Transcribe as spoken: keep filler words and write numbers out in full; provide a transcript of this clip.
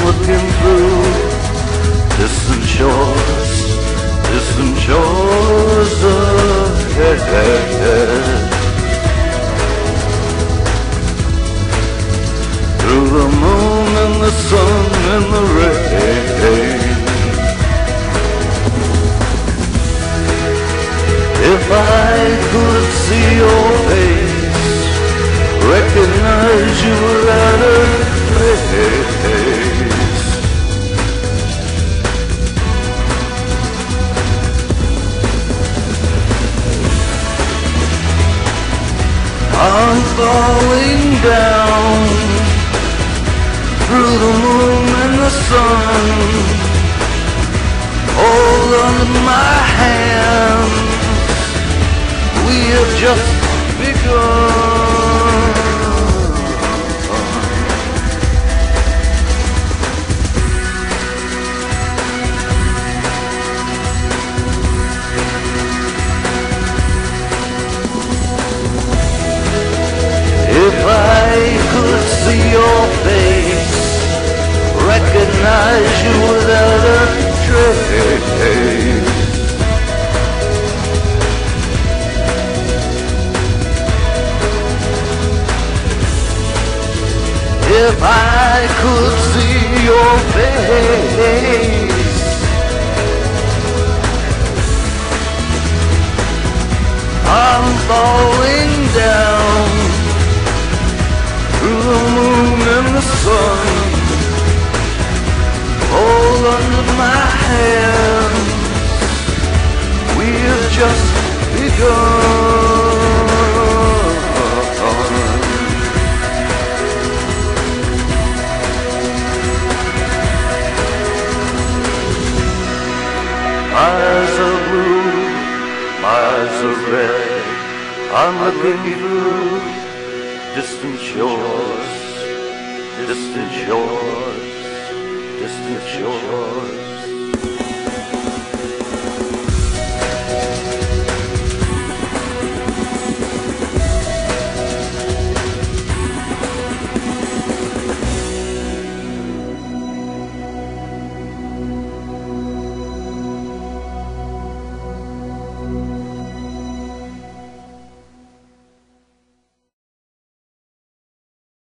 looking through distant shores, distant shores ahead. Through the moon and the sun and the rain. If I could see your face, recognize you without a trace. I'm falling down through the moon and the sun. Hold on to my hand, we have just begun. If I could see your face, recognize you without a trace. If I could see your face, I'm falling down through the moon and the sun. Hold under my hand, we have just begun. My eyes are blue, my eyes are red, I'm looking through distant shores, distant shores, distant shores.